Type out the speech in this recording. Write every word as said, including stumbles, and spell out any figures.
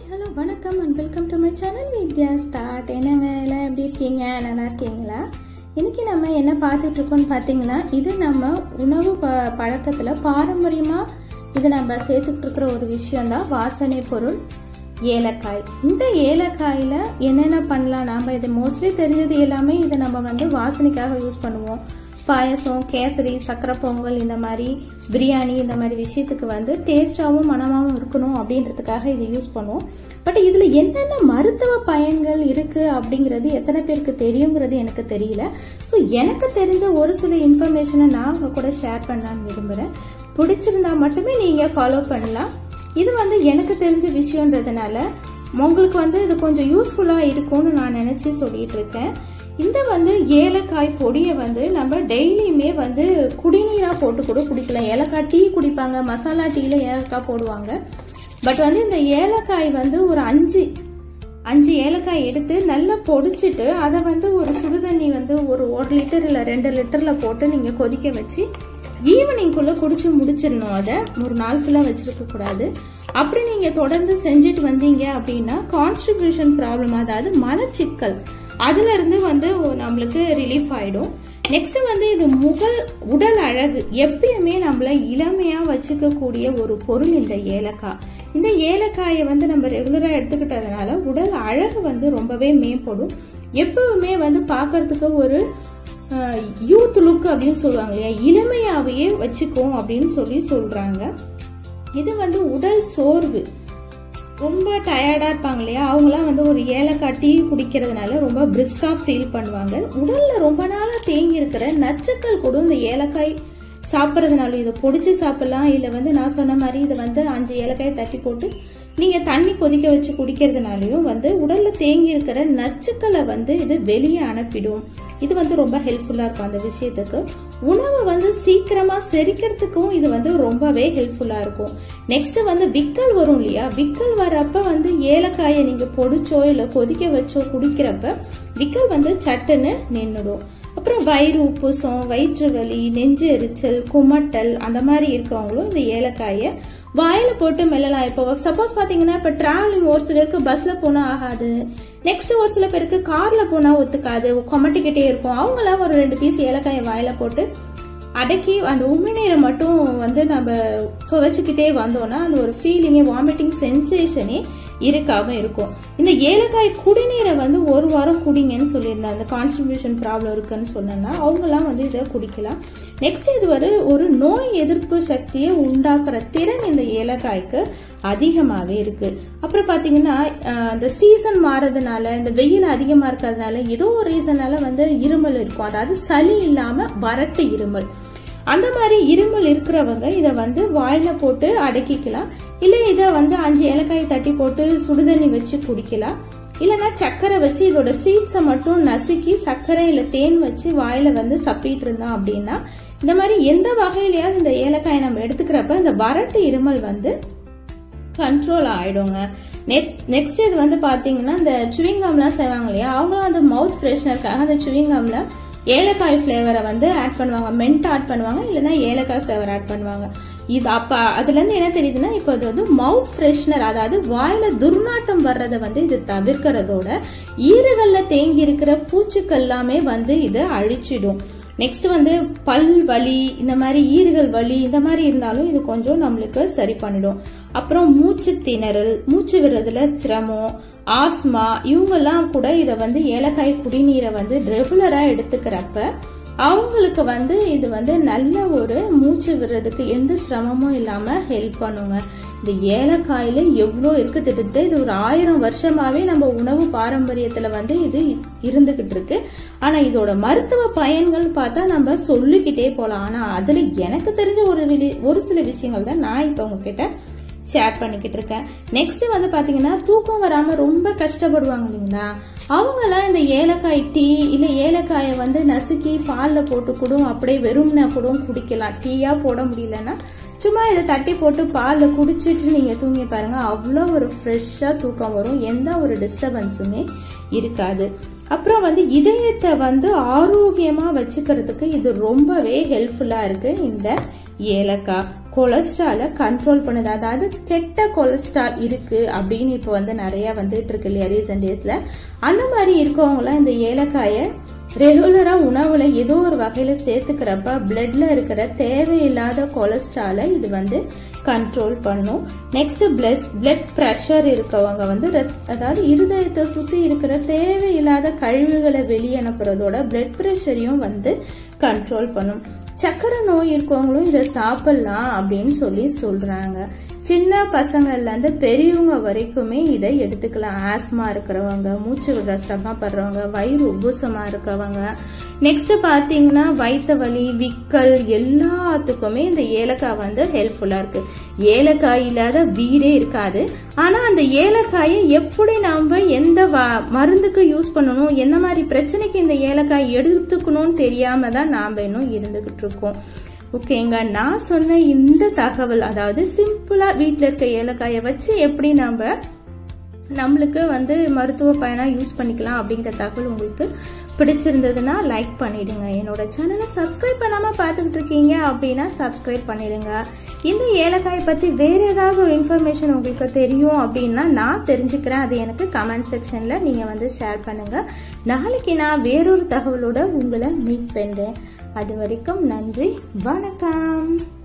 hello, வணக்கம் and welcome to my channel Vidya Start. என்னங்க எல்லாம் எப்படி இருக்கீங்க? நல்லா இருக்கீங்களா? இன்னைக்கு நம்ம என்ன பார்த்துட்டு இருக்கோம்னு பாத்தீங்கன்னா, இது நம்ம உணவு பழக்கத்துல பாரம்பரியமா இது நம்ம சேர்த்துட்டு இருக்கிற ஒரு விஷயம் தான் வாசனை பொருள் ஏலக்காய். இந்த ஏலக்காயில என்னென்ன பண்ணலாம்? நாம இது மோஸ்ட்லி தெரிஞ்சது எல்லாமே இதை நம்ம வந்து வாசனைக்காக யூஸ் பண்ணுவோம். பாயசம், கேசரி, சக்கரை பொங்கல், இந்த மாதிரி பிரியாணி, இந்த மாதிரி விஷயத்துக்கு வந்து டேஸ்டாகவும் மனமாகவும் இருக்கணும் அப்படின்றதுக்காக இது யூஸ் பண்ணுவோம். பட் இதுல என்னென்ன மருத்துவ பயன்கள் இருக்கு அப்படிங்கிறது எத்தனை பேருக்கு தெரியுங்கிறது எனக்கு தெரியல. ஸோ எனக்கு தெரிஞ்ச ஒரு சில இன்ஃபர்மேஷனை நான் உங்க கூட ஷேர் பண்ணலான்னு விரும்புறேன். பிடிச்சிருந்தா மட்டுமே நீங்க ஃபாலோ பண்ணலாம். இது வந்து எனக்கு தெரிஞ்ச விஷயம்ன்றதுனால உங்களுக்கு வந்து இது கொஞ்சம் யூஸ்ஃபுல்லா இருக்கும்னு நான் நினைச்சு சொல்லிட்டு இருக்கேன். இந்த வந்து ஏலக்காய் பொடியை வந்து நம்ம டெய்லியுமே வந்து குடிநீரா போட்டு கூட குடிக்கலாம். ஏலக்காய் டீ குடிப்பாங்க, மசாலா டீல ஏலக்காய் போடுவாங்க. பட் வந்து இந்த ஏலக்காய் வந்து ஒரு அஞ்சு அஞ்சு ஏலக்காய் எடுத்து நல்லா பொடிச்சிட்டு அதை வந்து ஒரு சுடுதண்ணி வந்து ஒரு ஒரு லிட்டர் இல்ல ரெண்டு லிட்டர்ல போட்டு நீங்க கொதிக்க வச்சு ஈவினிங்குள்ள குடிச்சு முடிச்சிடணும். அதை ஒரு நாள் ஃபுல்லா வச்சிருக்க கூடாது. அப்படி நீங்க தொடர்ந்து செஞ்சுட்டு வந்தீங்க அப்படின்னா கான்ஸ்டிபியூஷன் ப்ராப்ளம், அதாவது மலச்சிக்கல், அதுல இருந்து வந்து நம்மளுக்கு ரிலீஃப் ஆயிடும். நெக்ஸ்ட் வந்து இது முகல் உடல் அழகு எப்பயுமே நம்மள இளமையா வச்சுக்க கூடிய ஒரு பொருள் இந்த ஏலக்காய். இந்த ஏலக்காயை வந்து நம்ம ரெகுலரா எடுத்துக்கிட்டதுனால உடல் அழகு வந்து ரொம்பவே மேம்படும். எப்பவுமே வந்து பாக்குறதுக்கு ஒரு யூத் லுக் அப்படின்னு சொல்லுவாங்க இல்லையா, இளமையாவே வச்சுக்கும் அப்படின்னு சொல்லி சொல்றாங்க. இது வந்து உடல் சோர்வு, ரொம்ப டயர்டா இருப்பாங்க இல்லையா, அவங்களாம் வந்து ஒரு ஏலக்காய் டீ குடிக்கிறதுனால ரொம்ப பிரிஸ்கா ஃபீல் பண்ணுவாங்க. உடல்ல ரொம்ப நாளா தேங்கி இருக்கிற நச்சுக்கள் கூட இந்த ஏலக்காய் சாப்பிட்றதுனால, இதை பொடிச்சு சாப்பிடலாம். இல்ல வந்து நான் சொன்ன மாதிரி இதை வந்து அஞ்சு ஏலக்காய் தட்டி போட்டு நீங்க தண்ணி கொதிக்க வச்சு குடிக்கிறதுனாலயும் வந்து உடல்ல தேங்கி இருக்கிற நச்சுக்களை வந்து இது வெளியே அனுப்பிடும். இது வந்து ரொம்ப ஹெல்ப்ஃபுல்லா இருக்கும் அந்த விஷயத்துக்கு. உணவை வந்து சீக்கிரமா செரிக்கிறதுக்கும் இது வந்து ரொம்பவே ஹெல்ப்ஃபுல்லா இருக்கும். நெக்ஸ்ட் வந்து விக்கல் வரும் இல்லையா, விக்கல் வரப்ப வந்து ஏலக்காயை நீங்க பொடிச்சோ இல்ல கொதிக்க வச்சோ குடிக்கிறப்ப விக்கல் வந்து சட்டுன்னு நின்னுடும். அப்புறம் வயிறு உப்புசம், வயிற்று வலி, நெஞ்சு எரிச்சல், குமட்டல் அந்த மாதிரி இருக்கவங்களும் இந்த ஏலக்காயை வாயில போட்டு மெல்லலாம். இப்போ சப்போஸ் பாத்தீங்கன்னா இப்ப டிராவலிங் ஒரு சிலருக்கு பஸ்ல போனா ஆகாது, நெக்ஸ்ட் ஒரு சில பேருக்கு கார்ல போனா ஒத்துக்காது, கொமட்டிக்கிட்டே இருக்கும். அவங்க எல்லாம் ஒரு ரெண்டு பீஸ் ஏலக்காயை வாயில போட்டு அடக்கி அந்த உமிழ்நீரை மட்டும் வந்து நம்ம சுவைச்சுக்கிட்டே வந்தோம்னா அந்த ஒரு ஃபீலிங்கே, வாமிட்டிங் சென்சேஷனே இருக்காம இருக்கும். இந்த ஏலக்காய் குடிநீரை வந்து ஒரு வாரம் குடிங்கன்னு சொல்லியிருந்தேன். அந்த கான்ஸ்டிபியூஷன் ப்ராப்ளம் இருக்குன்னு சொன்னா அவங்க எல்லாம் வந்து இதை குடிக்கலாம். நெக்ஸ்ட் இது ஒரு ஒரு நோய் எதிர்ப்பு சக்தியை உண்டாக்குற திறன் இந்த ஏலக்காய்க்கு அதிகமாவே இருக்கு. அப்புறம் பாத்தீங்கன்னா இந்த சீசன் மாறதுனால, இந்த வெயில் அதிகமா இருக்கிறதுனால, ஏதோ ஒரு ரீசனால வந்து இருமல் இருக்கும். அதாவது சளி இல்லாம வறட்டு இருமல், அந்த மாதிரி இருமல் இருக்கிறவங்க இதை வந்து வாயில போட்டு அடக்கிக்கலாம். இல்ல இதை வந்து அஞ்சு ஏலக்காயை தட்டி போட்டு சுடுதண்ணி வச்சு குடிக்கலாம். இல்லைன்னா சர்க்கரை வச்சு இதோட சீட்ஸை மட்டும் நசுக்கி சர்க்கரை இல்ல தேன் வச்சு வாயில வந்து சப்பிட்டு இருந்தோம் அப்படின்னா, இந்த மாதிரி எந்த வகையிலயாவது இந்த ஏலக்காயை நம்ம எடுத்துக்கிறப்ப இந்த வறட்டு இருமல் வந்து கண்ட்ரோல் ஆயிடுங்க. நெக்ஸ்ட் இது வந்து பாத்தீங்கன்னா இந்த சுவிங்காம்லாம் செய்வாங்க இல்லையா, அவங்களும் அந்த மவுத் ஃப்ரெஷ்னருக்காக அந்த சுவிங்காம்ல ஏலக்காய் ஃபிளேவரை வந்து ஆட் பண்ணுவாங்க, மென்ட் ஆட் பண்ணுவாங்க, இல்லைன்னா ஏலக்காய் ஃபிளேவர் ஆட் பண்ணுவாங்க. இது அப்ப அதுல இருந்து என்ன தெரியுதுன்னா, இப்போ இது வந்து மவுத் ஃப்ரெஷ்னர், அதாவது வாயில துர்நாட்டம் வர்றதை வந்து இது தவிர்க்கிறதோட ஈறுகள்ல தேங்கி இருக்கிற பூச்சிகள் எல்லாமே வந்து இது அழிச்சிடும். நெக்ஸ்ட் வந்து பல் வலி, இந்த மாதிரி ஈறுகள் வலி இந்த மாதிரி இருந்தாலும் இது கொஞ்சம் நம்மளுக்கு சரி பண்ணிடும். அப்புறம் மூச்சு திணறல், மூச்சு விடுறதுல சிரமம், ஆஸ்மா, இவங்கெல்லாம் கூட இதை வந்து ஏலக்காய் குடிநீரை வந்து ரெகுலரா எடுத்துக்கிறப்ப அவங்களுக்கு வந்து இது வந்து நல்ல ஒரு மூச்சு விடுறதுக்கு எந்த சிரமமும் இல்லாம ஹெல்ப் பண்ணுங்க. இந்த ஏலக்காயில எவ்வளோ இருக்கு, திட்டத்தை இது ஒரு ஆயிரம் வருஷமாவே நம்ம உணவு பாரம்பரியத்துல வந்து இது இருந்துகிட்டு இருக்கு. ஆனா இதோட மருத்துவ பயன்கள் பார்த்தா நம்ம சொல்லிக்கிட்டே போலாம். ஆனா அதுல எனக்கு தெரிஞ்ச ஒரு ஒரு சில விஷயங்கள் தான் நான் இப்ப உங்ககிட்ட ஷேர் பண்ணிக்கிட்டு இருக்கேன். நெக்ஸ்ட் வந்து பாத்தீங்கன்னா தூக்கம் வராம ரொம்ப கஷ்டப்படுவாங்க இல்லைங்களா, அவங்க எல்லாம் இந்த ஏலக்காய் டீ இல்ல ஏலக்காயை வந்து நசுக்கி பால்ல போட்டு கூட அப்படியே வெறும்னா கூட குடிக்கலாம். டீயா போட முடியலன்னா சும்மா இதை தட்டி போட்டு பால்ல குடிச்சிட்டு நீங்க தூங்கி பாருங்க, அவ்வளோ ஒரு ஃப்ரெஷ்ஷா தூக்கம் வரும், எந்த ஒரு டிஸ்டர்பன்ஸுமே இருக்காது. அப்புறம் வந்து இதயத்தை வந்து ஆரோக்கியமா வச்சுக்கிறதுக்கு இது ரொம்பவே ஹெல்ப்ஃபுல்லா இருக்கு இந்த ஏலக்காய். கொலஸ்ட்ராலை கண்ட்ரோல் பண்ணுது. அதாவது கெட்ட கொலஸ்ட்ரால் இருக்கு அப்படின்னு இப்போ வந்து நிறைய வந்துட்டு இருக்கு இல்லையா ரீசன்ட் டேஸ்ல. அந்த மாதிரி இருக்கவங்களாம் இந்த ஏலக்காயை ரெகுலரா உணவுல ஏதோ ஒரு வகையில சேர்த்துக்கிறப்ப பிளட்ல இருக்கிற தேவையில்லாத கொலஸ்ட்ராலை இது வந்து கண்ட்ரோல் பண்ணும். நெக்ஸ்ட் பிளட் பிளட் பிரஷர் இருக்கவங்க வந்து அதாவது இருதயத்தை சுத்தி இருக்கிற தேவையில்லாத கழிவுகளை வெளியே அனுப்புறதோட பிளட் பிரஷரையும் வந்து கண்ட்ரோல் பண்ணும். சக்கரை நோய் இருக்கவங்களும் இதை சாப்பிடலாம் அப்படின்னு சொல்லி சொல்றாங்க. சின்ன பசங்கள்ல இருந்து பெரியவங்க வரைக்குமே இதை எடுத்துக்கலாம். ஆஸ்மா இருக்கிறவங்க, மூச்சு விடுற சிரமப்படுறவங்க, வயிறு உபுசமா இருக்கவங்க, நெக்ஸ்ட் பாத்தீங்கன்னா வயிற்று வலி, விக்கல் எல்லாத்துக்குமே இந்த ஏலக்காய் வந்து ஹெல்ப்ஃபுல்லா இருக்கு. ஏலக்காய் இல்லாத வீடே இருக்காது. ஆனா அந்த ஏலக்காயை எப்படி நாம எந்த மருந்துக்கு யூஸ் பண்ணணும், என்ன மாதிரி பிரச்சனைக்கு இந்த ஏலக்காய் எடுத்துக்கணும்னு தெரியாம தான் நாம இன்னும் இருந்துகிட்டு இருக்கோம். ஓகேங்க, நான் சொன்ன இந்த தகவல் அதாவது சிம்பிளா வீட்டில் இருக்க ஏலக்காயை வச்சு எப்படி நம்ம நம்மளுக்கு வந்து மருத்துவ பயனா யூஸ் பண்ணிக்கலாம் அப்படிங்கிற தகவல் உங்களுக்கு பிடிச்சிருந்ததுன்னா லைக் பண்ணிடுங்க. என்னோட சேனலை சப்ஸ்கிரைப் பண்ணாம பார்த்துக்கிட்டு இருக்கீங்க அப்படின்னா சப்ஸ்கிரைப் பண்ணிடுங்க. இந்த ஏலக்காய் பத்தி வேற ஏதாவது ஒரு இன்ஃபர்மேஷன் உங்களுக்கு தெரியும் அப்படின்னா நான் தெரிஞ்சுக்கிறேன். அது எனக்கு கமெண்ட் செக்ஷன்ல நீங்க வந்து ஷேர் பண்ணுங்க. நாளைக்கு நான் வேறொரு தகவலோட உங்களை மீட் பண்றேன். அது வரைக்கும் நன்றி, வணக்கம்.